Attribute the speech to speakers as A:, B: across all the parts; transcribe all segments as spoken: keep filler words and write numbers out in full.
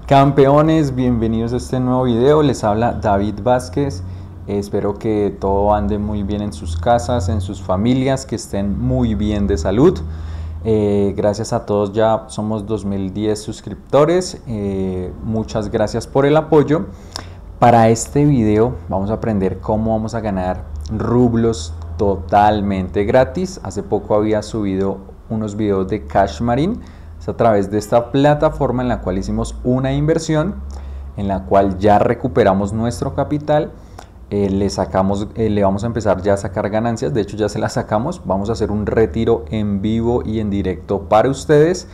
A: Campeones, bienvenidos a este nuevo video. Les habla David Vázquez. Espero que todo ande muy bien en sus casas, en sus familias, que estén muy bien de salud. Eh, gracias a todos, ya somos dos mil diez suscriptores. Eh, muchas gracias por el apoyo. Para este video vamos a aprender cómo vamos a ganar rublos totalmente gratis. Hace poco había subido unos videos de Cash Marine. Es a través de esta plataforma en la cual hicimos una inversión, en la cual ya recuperamos nuestro capital. Eh, le sacamos, eh, le vamos a empezar ya a sacar ganancias. De hecho ya se las sacamos. Vamos a hacer un retiro en vivo y en directo para ustedes.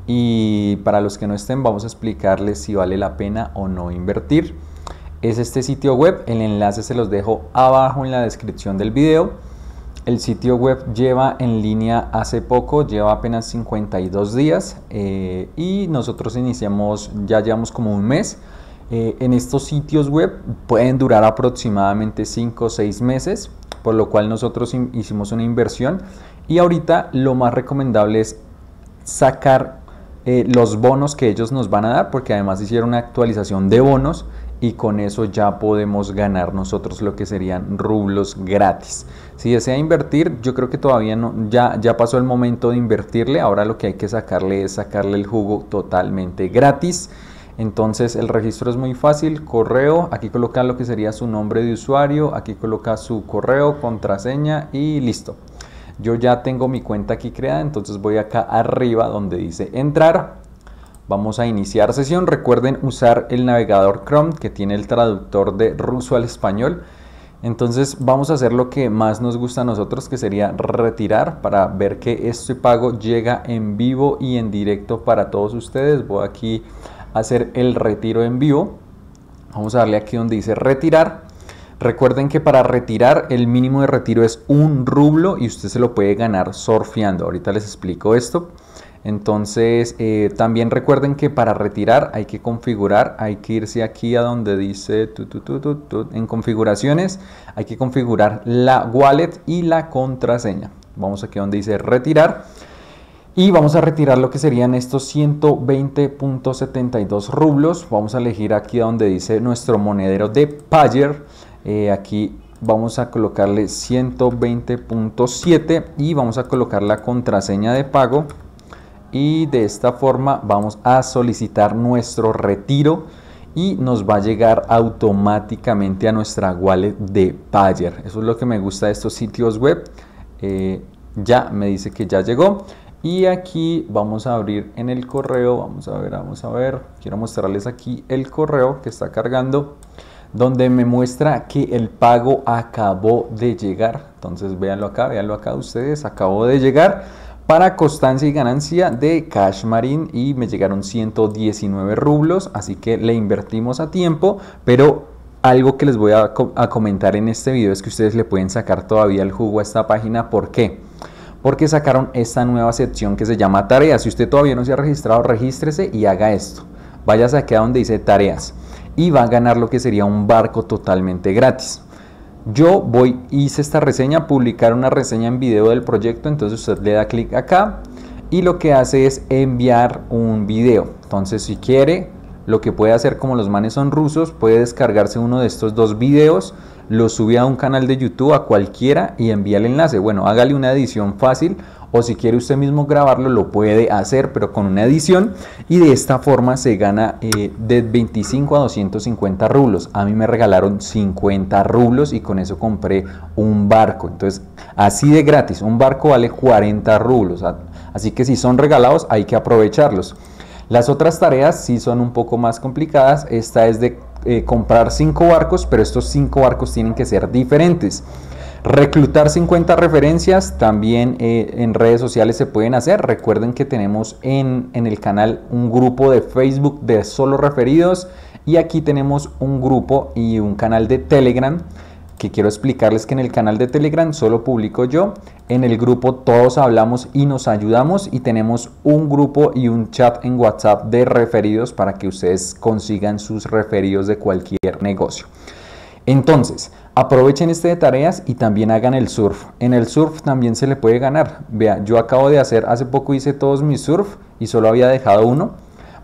A: Y para los que no estén, vamos a explicarles si vale la pena o no invertir. Es este sitio web. El enlace se los dejo abajo en la descripción del video. El sitio web lleva en línea hace poco, lleva apenas cincuenta y dos días eh, y nosotros iniciamos, ya llevamos como un mes. Eh, en estos sitios web pueden durar aproximadamente cinco o seis meses, por lo cual nosotros hicimos una inversión y ahorita lo más recomendable es sacar eh, los bonos que ellos nos van a dar, porque además hicieron una actualización de bonos y con eso ya podemos ganar nosotros lo que serían rublos gratis. Si desea invertir, yo creo que todavía no, ya, ya pasó el momento de invertirle. Ahora lo que hay que sacarle es sacarle el jugo totalmente gratis. Entonces el registro es muy fácil, correo, aquí coloca lo que sería su nombre de usuario, aquí coloca su correo, contraseña y listo. Yo ya tengo mi cuenta aquí creada, entonces voy acá arriba donde dice entrar. Vamos a iniciar sesión. Recuerden usar el navegador Chrome, que tiene el traductor de ruso al español. Entonces vamos a hacer lo que más nos gusta a nosotros, que sería retirar, para ver que este pago llega en vivo y en directo para todos ustedes. Voy aquí a hacer el retiro en vivo. Vamos a darle aquí donde dice retirar. Recuerden que para retirar el mínimo de retiro es un rublo y usted se lo puede ganar surfeando. Ahorita les explico esto. Entonces eh, también recuerden que para retirar hay que configurar, hay que irse aquí a donde dice tu, tu, tu, tu, tu, en configuraciones, hay que configurar la wallet y la contraseña. Vamos aquí donde dice retirar y vamos a retirar lo que serían estos ciento veinte punto setenta y dos rublos. Vamos a elegir aquí donde dice nuestro monedero de Payer. Eh, aquí vamos a colocarle ciento veinte punto siete y vamos a colocar la contraseña de pago. Y de esta forma vamos a solicitar nuestro retiro y nos va a llegar automáticamente a nuestra wallet de Payer. Eso es lo que me gusta de estos sitios web. Eh, ya me dice que ya llegó. Y aquí vamos a abrir en el correo. Vamos a ver, vamos a ver. Quiero mostrarles aquí el correo que está cargando, donde me muestra que el pago acabó de llegar. Entonces véanlo acá, véanlo acá ustedes. Acabó de llegar para constancia y ganancia de Cash Marine y me llegaron ciento diecinueve rublos, así que le invertimos a tiempo. Pero algo que les voy a, co a comentar en este video es que ustedes le pueden sacar todavía el jugo a esta página. ¿Por qué? Porque sacaron esta nueva sección que se llama tareas. Si usted todavía no se ha registrado, regístrese y haga esto. Váyase aquí a donde dice tareas y va a ganar lo que sería un barco totalmente gratis. Yo voy, hice esta reseña, publicar una reseña en video del proyecto, entonces usted le da clic acá y lo que hace es enviar un video. Entonces si quiere, lo que puede hacer, como los manes son rusos, puede descargarse uno de estos dos videos, lo sube a un canal de YouTube, a cualquiera, y envía el enlace. Bueno, hágale una edición fácil, o si quiere usted mismo grabarlo, lo puede hacer, pero con una edición, y de esta forma se gana eh, de veinticinco a doscientos cincuenta rublos. A mí me regalaron cincuenta rublos y con eso compré un barco. Entonces, así de gratis, un barco vale cuarenta rublos, así que si son regalados hay que aprovecharlos. Las otras tareas sí son un poco más complicadas. Esta es de eh, comprar cinco barcos, pero estos cinco barcos tienen que ser diferentes. Reclutar cincuenta referencias, también eh, en redes sociales se pueden hacer. Recuerden que tenemos en, en el canal un grupo de Facebook de solo referidos y aquí tenemos un grupo y un canal de Telegram, que quiero explicarles que en el canal de Telegram solo publico yo, en el grupo todos hablamos y nos ayudamos, y tenemos un grupo y un chat en WhatsApp de referidos para que ustedes consigan sus referidos de cualquier negocio. Entonces, aprovechen este de tareas y también hagan el surf. En el surf también se le puede ganar. Vea, yo acabo de hacer, hace poco hice todos mis surf y solo había dejado uno.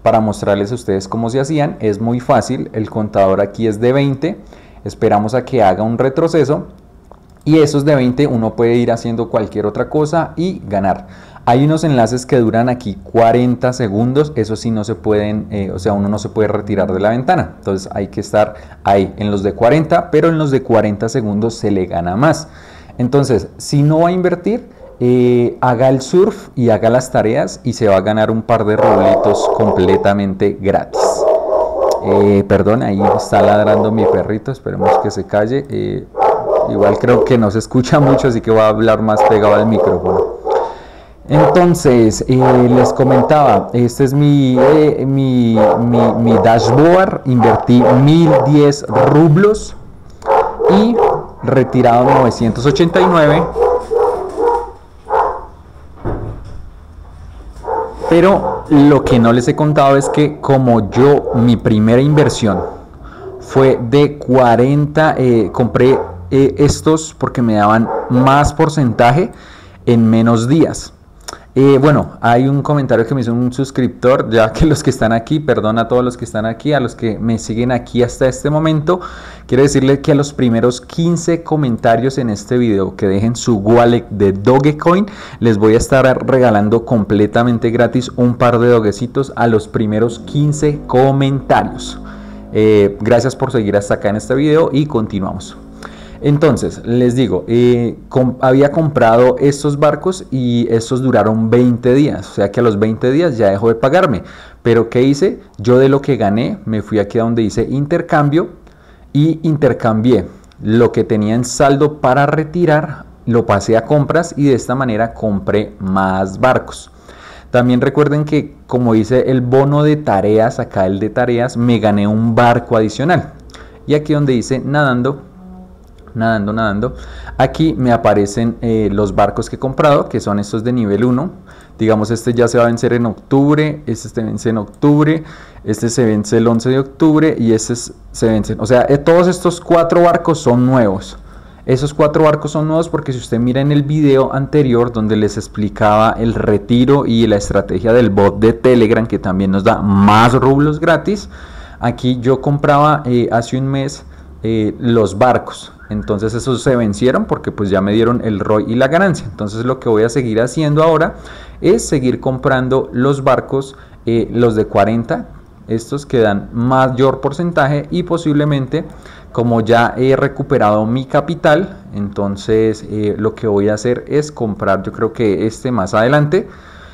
A: para mostrarles a ustedes cómo se hacían. Es muy fácil, el contador aquí es de veinte, esperamos a que haga un retroceso y esos de veinte uno puede ir haciendo cualquier otra cosa y ganar. Hay unos enlaces que duran aquí cuarenta segundos, eso sí no se pueden, eh, o sea, uno no se puede retirar de la ventana, entonces hay que estar ahí en los de cuarenta, pero en los de cuarenta segundos se le gana más. Entonces, si no va a invertir, eh, haga el surf y haga las tareas y se va a ganar un par de rublitos completamente gratis. Eh, perdón, ahí está ladrando mi perrito, esperemos que se calle. Eh, igual creo que no se escucha mucho, así que voy a hablar más pegado al micrófono. Entonces, eh, les comentaba, este es mi, eh, mi, mi, mi dashboard, invertí mil diez rublos y retirado novecientos ochenta y nueve, pero lo que no les he contado es que como yo, mi primera inversión fue de cuarenta, eh, compré eh, estos porque me daban más porcentaje en menos días. Eh, bueno, hay un comentario que me hizo un suscriptor, ya que los que están aquí, perdón a todos los que están aquí, a los que me siguen aquí hasta este momento, quiero decirles que a los primeros quince comentarios en este video que dejen su wallet de Dogecoin, les voy a estar regalando completamente gratis un par de doguecitos a los primeros quince comentarios. Eh, gracias por seguir hasta acá en este video y continuamos. Entonces, les digo, eh, com había comprado estos barcos y estos duraron veinte días, o sea que a los veinte días ya dejó de pagarme. Pero ¿qué hice? Yo de lo que gané me fui aquí a donde dice intercambio y intercambié lo que tenía en saldo para retirar, lo pasé a compras y de esta manera compré más barcos. También recuerden que como dice el bono de tareas, acá el de tareas, me gané un barco adicional. Y aquí donde dice nadando, nadando, nadando, aquí me aparecen eh, los barcos que he comprado, que son estos de nivel uno. Digamos, este ya se va a vencer en octubre, este se vence en octubre, este se vence el once de octubre y este se vence, o sea, eh, todos estos cuatro barcos son nuevos. Esos cuatro barcos son nuevos porque si usted mira en el video anterior donde les explicaba el retiro y la estrategia del bot de Telegram, que también nos da más rublos gratis, aquí yo compraba eh, hace un mes eh, los barcos. Entonces esos se vencieron porque pues ya me dieron el R O I y la ganancia. Entonces lo que voy a seguir haciendo ahora es seguir comprando los barcos, eh, los de cuarenta, estos que dan mayor porcentaje y posiblemente como ya he recuperado mi capital, entonces eh, lo que voy a hacer es comprar, yo creo que este más adelante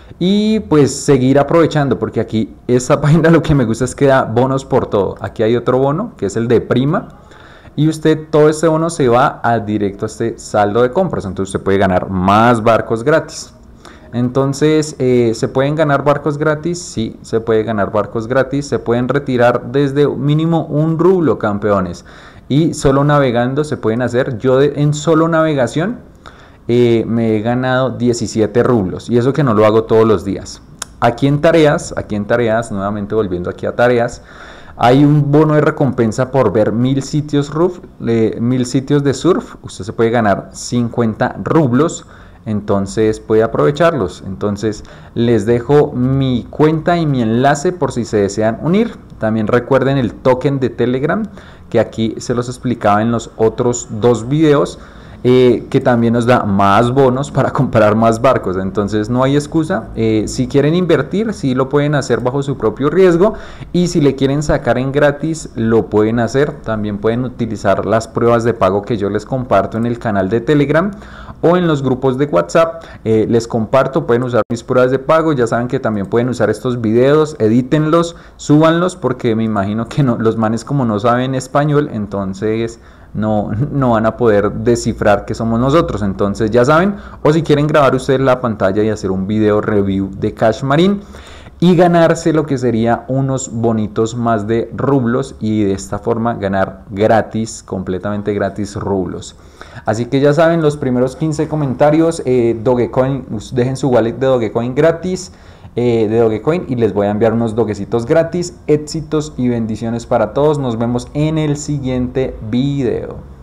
A: y pues seguir aprovechando porque aquí esta página lo que me gusta es que da bonos por todo. Aquí hay otro bono que es el de prima. Y usted, todo este bono se va a directo a este saldo de compras. Entonces usted puede ganar más barcos gratis. Entonces, eh, ¿se pueden ganar barcos gratis? Sí, se puede ganar barcos gratis. Se pueden retirar desde mínimo un rublo, campeones. Y solo navegando se pueden hacer. Yo de, en solo navegación eh, me he ganado diecisiete rublos. Y eso que no lo hago todos los días. Aquí en tareas, aquí en tareas, nuevamente volviendo aquí a tareas, hay un bono de recompensa por ver mil sitios, ruf, eh, mil sitios de surf. Usted se puede ganar cincuenta rublos, entonces puede aprovecharlos. Entonces les dejo mi cuenta y mi enlace por si se desean unir. También recuerden el token de Telegram, que aquí se los explicaba en los otros dos videos. Eh, que también nos da más bonos para comprar más barcos. Entonces no hay excusa. Eh, si quieren invertir, sí lo pueden hacer bajo su propio riesgo, y si le quieren sacar en gratis, lo pueden hacer. También pueden utilizar las pruebas de pago que yo les comparto en el canal de Telegram o en los grupos de WhatsApp. Eh, les comparto, pueden usar mis pruebas de pago. Ya saben que también pueden usar estos videos, edítenlos, súbanlos, porque me imagino que no, los manes como no saben español, entonces No, no van a poder descifrar que somos nosotros. Entonces ya saben, o si quieren grabar ustedes la pantalla y hacer un video review de Cash Marine y ganarse lo que sería unos bonitos más de rublos, y de esta forma ganar gratis, completamente gratis rublos. Así que ya saben, los primeros quince comentarios, eh, Dogecoin, dejen su wallet de Dogecoin gratis, eh, de Dogecoin, y les voy a enviar unos doguecitos gratis. Éxitos y bendiciones para todos. Nos vemos en el siguiente video.